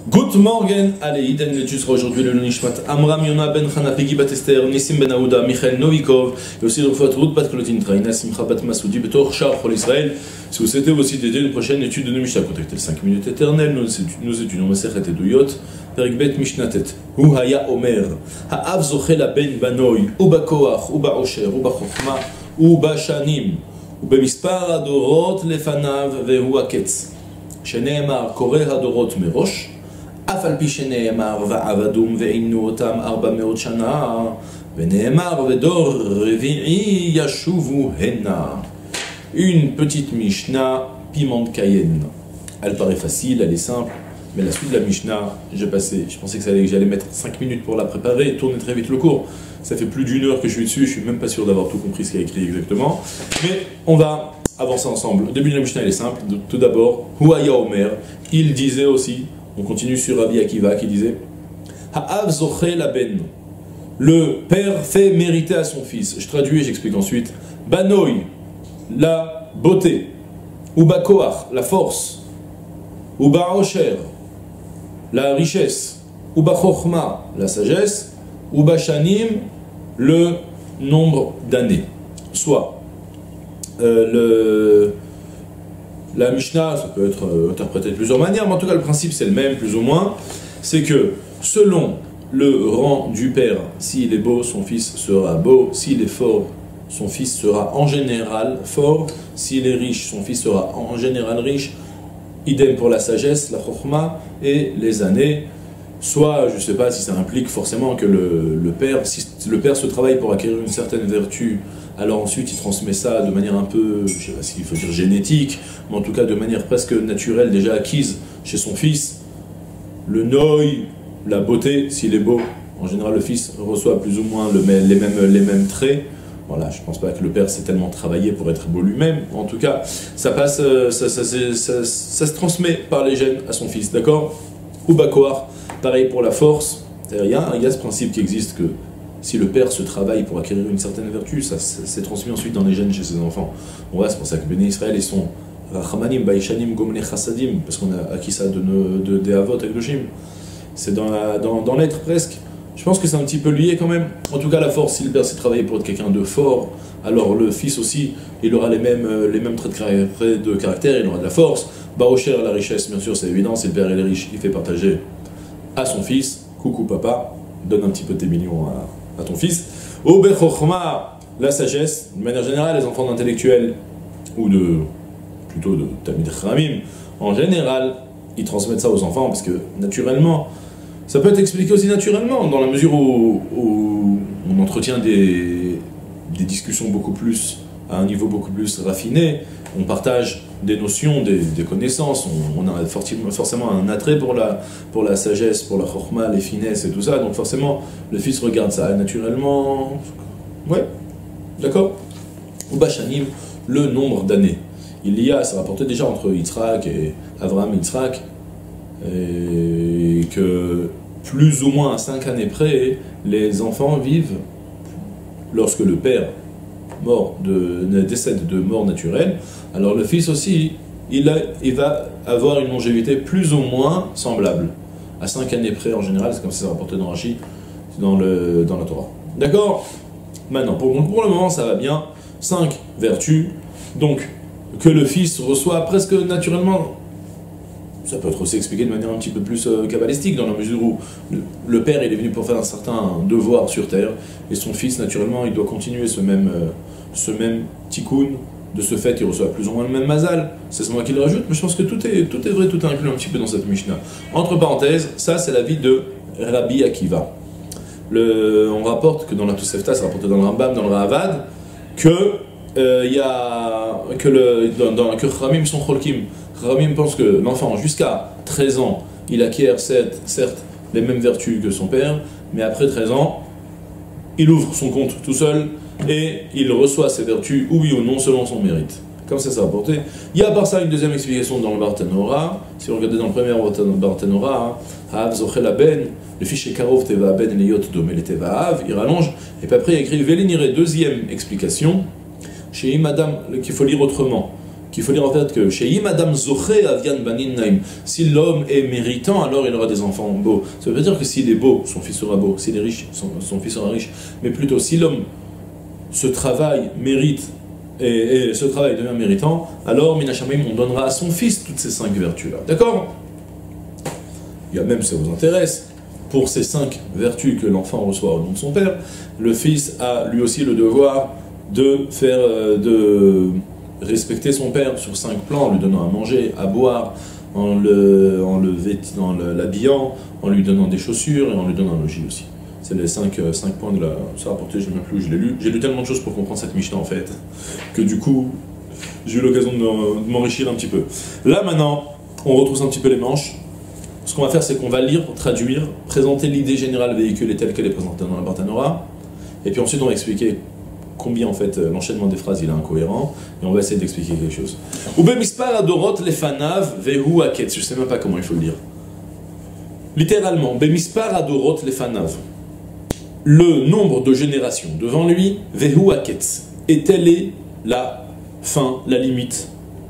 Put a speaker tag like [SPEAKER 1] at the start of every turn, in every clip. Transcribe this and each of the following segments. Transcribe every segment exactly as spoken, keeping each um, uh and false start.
[SPEAKER 1] Good morning, allez, Iden l'étude sera aujourd'hui le Nishmat Amram Yona ben Chana Peggy bat Esther, Nissim ben Aouda, Michael Novikov, et aussi Rufat Ruth bat Klotin Traina, Simcha bat Masoudi, Betor Shar Chol Israël. Si vous souhaitez aussi dédier une prochaine étude de nos Mishnah, contactez le cinq minutes éternelles, nous étudions Masechet Eduyot, Perek Bet Mishnatet, Hu Haya Omer, Ha'av Zochel Ben Banoy, Uba Koach, Uba Osher, Uba Chochma, Uba Shanim, Uba Mispar Adorot Lefanav, Vehu Aketz, Sheneemar Koreh Adorot Merosh, אף על פי שנאמר ועבדום ועינו אותם ארבע מאות שנה ונאמר ודור רביעי ישובו הנה. Une petite Mishnah piment de Cayenne. Elle paraît facile, elle est simple, mais la suite de la Mishnah, j'ai passé, je pensais que, ça allait, que j'allais mettre cinq minutes pour la préparer et tourner très vite le cours. Ça fait plus d'une heure que je suis dessus, je suis même pas sûr d'avoir tout compris ce qu'il y a écrit exactement. Mais on va avancer ensemble. Le début de la Mishnah elle est simple. Tout d'abord, Huaya Omer, il disait aussi. On continue sur Rabbi Akiva qui disait Ha'av zochel ben. Le père fait mériter à son fils. Je traduis et j'explique ensuite. Banoï, la beauté. Uba koach, la force. Uba osher, la richesse. Uba chochma, la sagesse. Uba shanim, le nombre d'années. Soit euh, le. La Mishnah, ça peut être euh, interprété de plusieurs manières, mais en tout cas le principe c'est le même, plus ou moins. C'est que selon le rang du père, s'il est beau, son fils sera beau. S'il est fort, son fils sera en général fort. S'il est riche, son fils sera en général riche. Idem pour la sagesse, la chokhma et les années. Soit, je ne sais pas si ça implique forcément que le, le père, si le père se travaille pour acquérir une certaine vertu, alors ensuite il transmet ça de manière un peu, je ne sais pas s'il faut dire génétique, mais en tout cas de manière presque naturelle déjà acquise chez son fils. Le noï, la beauté, s'il est beau, en général le fils reçoit plus ou moins le, les, mêmes, les mêmes traits. Voilà, je ne pense pas que le père s'est tellement travaillé pour être beau lui-même. En tout cas, ça passe, ça, ça, ça, ça, ça se transmet par les gènes à son fils, d'accord? Ubakoar, pareil pour la force. Il y, a, il y a ce principe qui existe que si le père se travaille pour acquérir une certaine vertu, ça s'est transmis ensuite dans les gènes chez ses enfants. Bon, ouais, c'est pour ça que Béné Israël, ils sont Rachamanim, Baïchanim, Gomne Chassadim, parce qu'on a acquis ça de, de, de, des Avot avec le Shim. C'est dans l'être dans, dans presque. Je pense que c'est un petit peu lié quand même. En tout cas, la force, si le père s'est travaillé pour être quelqu'un de fort, alors le fils aussi, il aura les mêmes, les mêmes traits de caractère, il aura de la force. Baocher, la richesse, bien sûr, c'est évident, si le père est riche, il fait partager à son fils. Coucou papa, donne un petit peu tes millions à, à ton fils. Obe Chochma, la sagesse, de manière générale, les enfants d'intellectuels, ou de, plutôt de Talmid Chachamim, en général, ils transmettent ça aux enfants, parce que naturellement, ça peut être expliqué aussi naturellement, dans la mesure où, où on entretient des, des discussions beaucoup plus, à un niveau beaucoup plus raffiné, on partage des notions, des, des connaissances, on, on a forcément un attrait pour la, pour la sagesse, pour la chokhma, les finesses et tout ça, donc forcément, le fils regarde ça naturellement. Ouais, d'accord. Ou Bachanim, le nombre d'années. Il y a, c'est rapporté déjà entre Yitzhak et Avraham et Yitzhak, et que plus ou moins à cinq années près, les enfants vivent lorsque le père mort de, décède de mort naturelle, alors le fils aussi, il, a, il va avoir une longévité plus ou moins semblable. À cinq années près en général, c'est comme ça c'est rapporté dans Rashi, dans, le, dans la Torah. D'accord? Maintenant, pour, pour le moment ça va bien. cinq vertus, donc que le fils reçoit presque naturellement. Ça peut être aussi expliqué de manière un petit peu plus euh, kabbalistique, dans la mesure où le, le père il est venu pour faire un certain devoir sur terre, et son fils naturellement il doit continuer ce même, euh, ce même tikkun. De ce fait, il reçoit plus ou moins le même mazal. C'est moi qui le rajoute, mais je pense que tout est, tout est vrai, tout est inclus un petit peu dans cette Mishnah. Entre parenthèses, ça c'est l'avis de Rabbi Akiva. Le, on rapporte que dans la Tosefta, c'est rapporté dans le Rambam, dans le Ravad, que euh, y a que le dans, dans que Chachamim sont cholkim. Chachamim pense que l'enfant jusqu'à treize ans, il acquiert certes, certes les mêmes vertus que son père, mais après treize ans, il ouvre son compte tout seul et il reçoit ses vertus, oui ou non, selon son mérite. Comme ça, c'est rapporté. Il y a à part ça une deuxième explication dans le Barthénora. Si vous regardez dans le premier Barthénora, Ha'av zochel ben, le fichier Karov teva ben leyot domel teva Ha'av, il rallonge, et puis après il écrit Véléniré, deuxième explication, chez Madame, qu'il faut lire autrement. qu'il faut dire en fait que chez Madame Zoché Avian Banin Naim, si l'homme est méritant, alors il aura des enfants beaux. Ça veut dire que s'il est beau, son fils sera beau. S'il est riche, son, son fils sera riche. Mais plutôt, si l'homme se travaille, mérite, et, et ce travail devient méritant, alors Minashamayim, on donnera à son fils toutes ces cinq vertus-là. D'accord? Il y a même, si ça vous intéresse, pour ces cinq vertus que l'enfant reçoit au nom de son père, le fils a lui aussi le devoir de faire, euh, de respecter son père sur cinq plans, en lui donnant à manger, à boire, en le, en le vêt- en le- l'habillant, en lui donnant des chaussures et en lui donnant un logis aussi. C'est les cinq, euh, cinq points de la... Ça rapporté, je ne sais même plus où je l'ai lu. J'ai lu tellement de choses pour comprendre cette Mishnah en fait, que du coup, j'ai eu l'occasion de m'en- de m'enrichir un petit peu. Là maintenant, on retrousse un petit peu les manches. Ce qu'on va faire, c'est qu'on va lire, traduire, présenter l'idée générale véhiculée telle qu'elle est présentée dans la Bartanora, et puis ensuite on va expliquer combien en fait l'enchaînement des phrases il est incohérent, et on va essayer d'expliquer quelque chose. Ube mispar adorot lefanav vehu aketz. Je sais même pas comment il faut le dire. Littéralement, be mispar adorot lefanav. Le nombre de générations devant lui, vehu aketz. Et telle est la fin, la limite.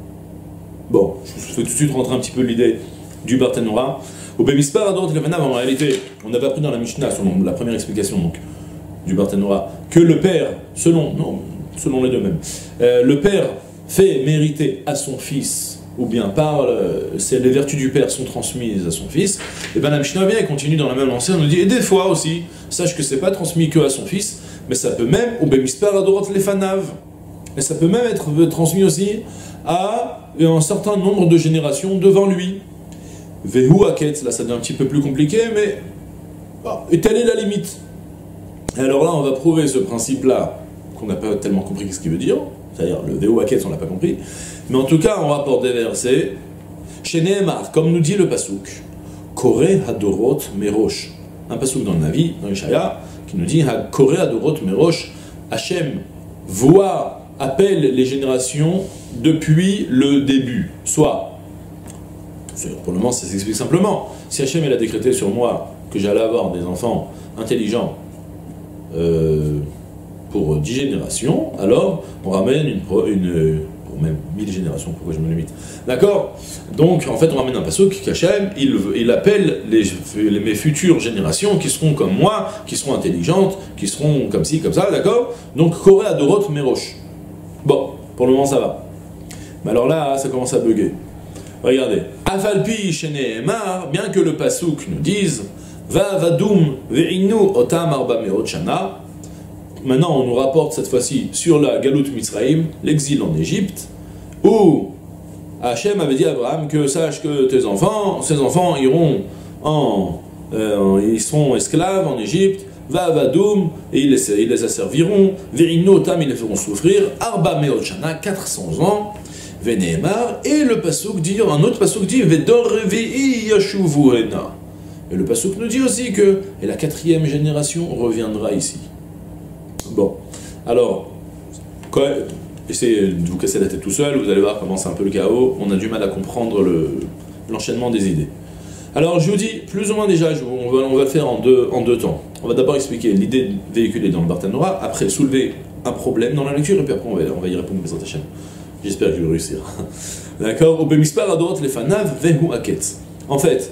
[SPEAKER 1] Bon, je vous fais tout de suite rentrer un petit peu l'idée du Bartanora. Au Bémispar Adorot Lefanav, en réalité, on avait appris dans la Mishnah, selon la première explication donc, du Bartanora, que le père, selon, non, selon les deux mêmes, euh, le père fait mériter à son fils, ou bien par, euh, c'est les vertus du père sont transmises à son fils, et bien la Mishnah vient et continue dans la même lancée, on nous dit, et des fois aussi, sache que c'est pas transmis que à son fils, mais ça peut même, au Bémispar Adorot Lefanav, mais ça peut même être transmis aussi à un certain nombre de générations devant lui. Vehu aketz, là ça devient un petit peu plus compliqué, mais ah, et telle est la limite. Et alors là, on va prouver ce principe-là, qu'on n'a pas tellement compris ce qu'il veut dire, c'est-à-dire le Vehu aketz, on l'a pas compris, mais en tout cas, on rapporte des versets, chez Nehemar, comme nous dit le Pasuk, Kore hadorot merosh, un Pasuk dans le Navi, dans Ishaya, qui nous dit Kore hadorot merosh, Hachem voit, appelle les générations depuis le début, soit pour le moment, ça s'explique simplement. Si Hachem il a décrété sur moi que j'allais avoir des enfants intelligents euh, pour dix générations, alors on ramène une, une pour même mille générations, pourquoi je me limite. D'accord? Donc, en fait, on ramène un pasuk qu'Hachem, il, il appelle les, les, mes futures générations qui seront comme moi, qui seront intelligentes, qui seront comme ci, comme ça, d'accord? Donc, Koré Adorot Merosh. Bon, pour le moment, ça va. Mais alors là, ça commence à bugger. Regardez, Afalpi Sheneemar, bien que le pasuk nous dise Va vadum ve'inu otam arba meot shana. Maintenant, on nous rapporte cette fois-ci sur la Galut Mitzraïm, l'exil en Égypte, où Hachem avait dit à Abraham que sache que tes enfants, ces enfants iront en, euh, ils seront esclaves en Égypte. Va vadum, et ils les, ils les asserviront. Ve'inu otam, ils les feront souffrir. Arba meot shana, quatre cents ans. Veneemar, et le pasuk dit, un autre pasuk dit, Vedor revi'i yashuvuena. Et le pasuk nous dit aussi que, et la quatrième génération reviendra ici. Bon, alors, quoi, essayez de vous casser la tête tout seul, vous allez voir comment c'est un peu le chaos, on a du mal à comprendre le, l'enchaînement des idées. Alors, je vous dis, plus ou moins déjà, je, on, va, on va le faire en deux, en deux temps. On va d'abord expliquer l'idée véhiculée dans le Bartanora, après soulever un problème dans la lecture, et puis après on va, on va y répondre mes chaîne. J'espère que je vais réussir. D'accord? Au Bémispar Adorot Lefanav Vehu Aketz. En fait,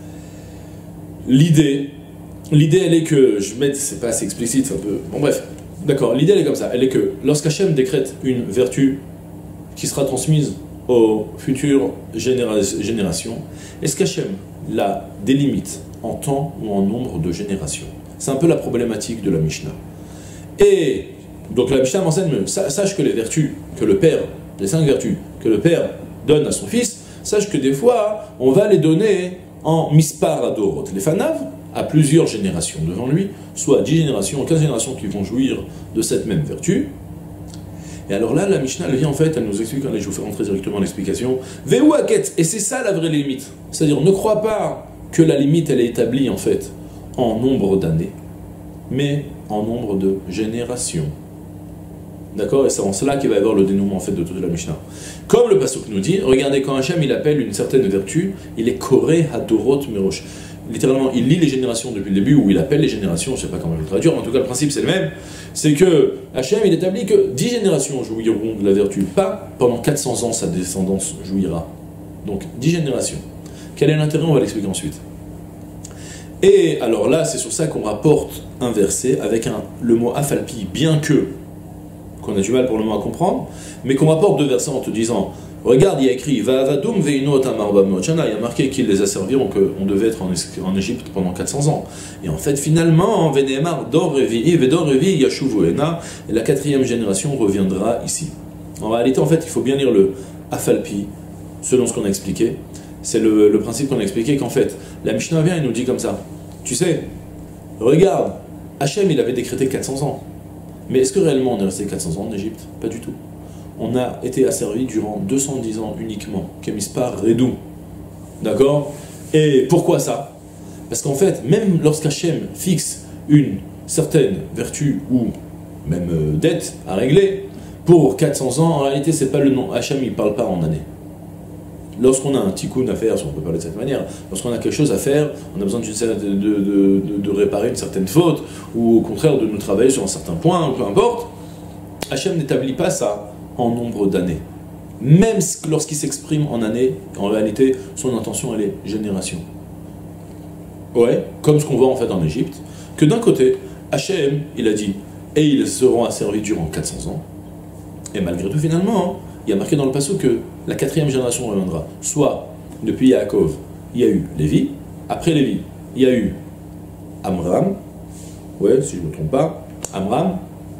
[SPEAKER 1] l'idée, l'idée elle est que, je vais mettre, c'est pas assez explicite, un peu. Bon bref, d'accord, l'idée elle est comme ça. Elle est que lorsqu'Hachem décrète une vertu qui sera transmise aux futures généra- générations, est-ce qu'Hachem la délimite en temps ou en nombre de générations? C'est un peu la problématique de la Mishnah. Et donc la Mishnah m'enseigne, sache que les vertus que le Père, les cinq vertus que le père donne à son fils, sache que des fois, on va les donner en mispar adorot lefanav, à plusieurs générations devant lui, soit dix générations, quinze générations qui vont jouir de cette même vertu. Et alors là, la Mishnah, elle vient en fait, elle nous explique, allez, je vous fais rentrer directement l'explication, Vehu aketz, et c'est ça la vraie limite. C'est-à-dire, ne crois pas que la limite, elle est établie en fait en nombre d'années, mais en nombre de générations. D'accord? Et c'est en cela qu'il va y avoir le dénouement en fait de toute la Mishnah. Comme le Pasuk nous dit, regardez, quand Hachem il appelle une certaine vertu, il est Koré Hadorot Merosh. Littéralement, il lit les générations depuis le début, ou il appelle les générations, je ne sais pas comment je vais le traduire, mais en tout cas le principe c'est le même. C'est que Hachem il établit que dix générations jouiront de la vertu, pas pendant quatre cents ans sa descendance jouira. Donc dix générations. Quel est l'intérêt? On va l'expliquer ensuite. Et alors là, c'est sur ça qu'on rapporte un verset avec un, le mot Afalpi, bien que, qu'on a du mal pour le moment à comprendre, mais qu'on rapporte deux versets en te disant, regarde, il y a écrit, Va'avadum ve'ino tamar ba'mochana, il y a marqué qu'il les a servis, qu'on devait être en, en Égypte pendant quatre cents ans. Et en fait, finalement, Ve'ne'emar dor revi'i ve'dor revi'i yashuvuena, et la quatrième génération reviendra ici. En réalité, en fait, il faut bien lire le Afalpi, selon ce qu'on a expliqué. C'est le, le principe qu'on a expliqué, qu'en fait, la Mishnah vient et nous dit comme ça. Tu sais, regarde, Hachem, il avait décrété quatre cents ans. Mais est-ce que réellement on est resté quatre cents ans en Égypte? Pas du tout. On a été asservi durant deux cent dix ans uniquement. Kemispar Redou. D'accord? Et pourquoi ça? Parce qu'en fait, même lorsqu'Hachem fixe une certaine vertu ou même euh, dette à régler, pour quatre cents ans, en réalité, c'est pas le nom. Hachem, il ne parle pas en années. Lorsqu'on a un tikkun à faire, si on peut parler de cette manière, lorsqu'on a quelque chose à faire, on a besoin de, de, de, de, de réparer une certaine faute, ou au contraire de nous travailler sur un certain point, peu importe, Hachem n'établit pas ça en nombre d'années. Même lorsqu'il s'exprime en années, en réalité, son intention, elle est génération. Ouais, comme ce qu'on voit en fait en Égypte, que d'un côté, Hachem, il a dit, et ils seront asservis durant quatre cents ans, et malgré tout, finalement, hein, il y a marqué dans le passage que la quatrième génération reviendra. Soit, depuis Yaakov, il y a eu Lévi. Après Lévi, il y a eu Amram. Ouais, si je ne me trompe pas. Amram.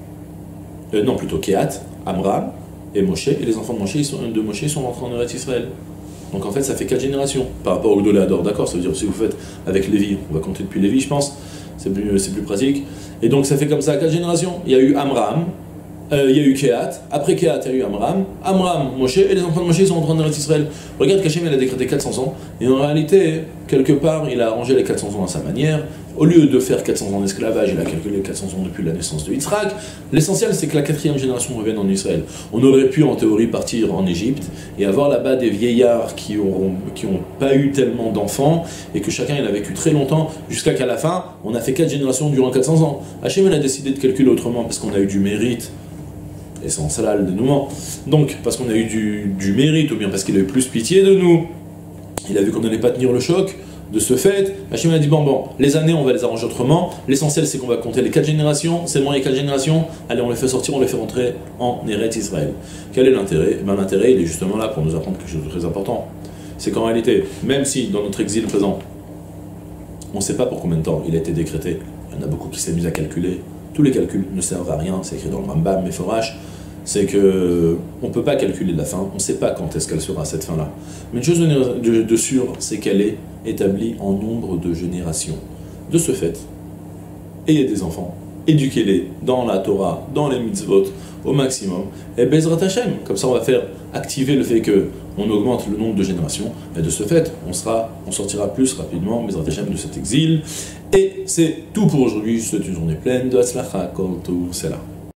[SPEAKER 1] Euh, non, plutôt Kehat. Amram et Moshe. Et les enfants de Moshe, ils sont, de Moshe sont rentrés en Eretz Israël. Donc en fait, ça fait quatre générations par rapport au Doléador. D'accord? Ça veut dire si vous faites avec Lévi, on va compter depuis Lévi, je pense. C'est plus, c'est plus pratique. Et donc ça fait comme ça quatre générations. Il y a eu Amram. Euh, il y a eu Kehat, après Kehat il y a eu Amram, Amram, Moshe, et les enfants de Moshe sont rentrés en Eretz Israël. Regarde qu'Hachem il a décrété quatre cents ans, et en réalité, quelque part, il a arrangé les quatre cents ans à sa manière. Au lieu de faire quatre cents ans d'esclavage, il a calculé quatre cents ans depuis la naissance de Yitzhak. L'essentiel, c'est que la quatrième génération revienne en Israël. On aurait pu, en théorie, partir en Égypte et avoir là-bas des vieillards qui n'ont qui ont pas eu tellement d'enfants et que chacun il a vécu très longtemps, jusqu'à qu'à la fin, on a fait quatre générations durant quatre cents ans. Hachem il a décidé de calculer autrement parce qu'on a eu du mérite. Et c'est en cela le dénouement. Donc, parce qu'on a eu du, du mérite, ou bien parce qu'il a eu plus pitié de nous, il a vu qu'on n'allait pas tenir le choc. De ce fait, Hachem a dit bon, bon, les années on va les arranger autrement. L'essentiel c'est qu'on va compter les quatre générations. C'est bon, les quatre générations, allez, on les fait sortir, on les fait rentrer en Eretz Israël. Quel est l'intérêt? Ben, l'intérêt, il est justement là pour nous apprendre quelque chose de très important. C'est qu'en réalité, même si dans notre exil présent, on ne sait pas pour combien de temps il a été décrété, il y en a beaucoup qui s'est mis à calculer. Tous les calculs ne servent à rien, c'est écrit dans le Rambam, Meforash, c'est que on ne peut pas calculer la fin, on ne sait pas quand est-ce qu'elle sera cette fin-là. Mais une chose de, de, de sûre, c'est qu'elle est établie en nombre de générations. De ce fait, ayez des enfants, éduquez-les dans la Torah, dans les mitzvot, au maximum, et Bezrat Hashem, comme ça on va faire activer le fait qu'on augmente le nombre de générations, et de ce fait, on, sera, on sortira plus rapidement, Bezrat Hashem, de cet exil. Et c'est tout pour aujourd'hui, c'est une journée pleine de Hatzlacha, Kol Tov, c'est là.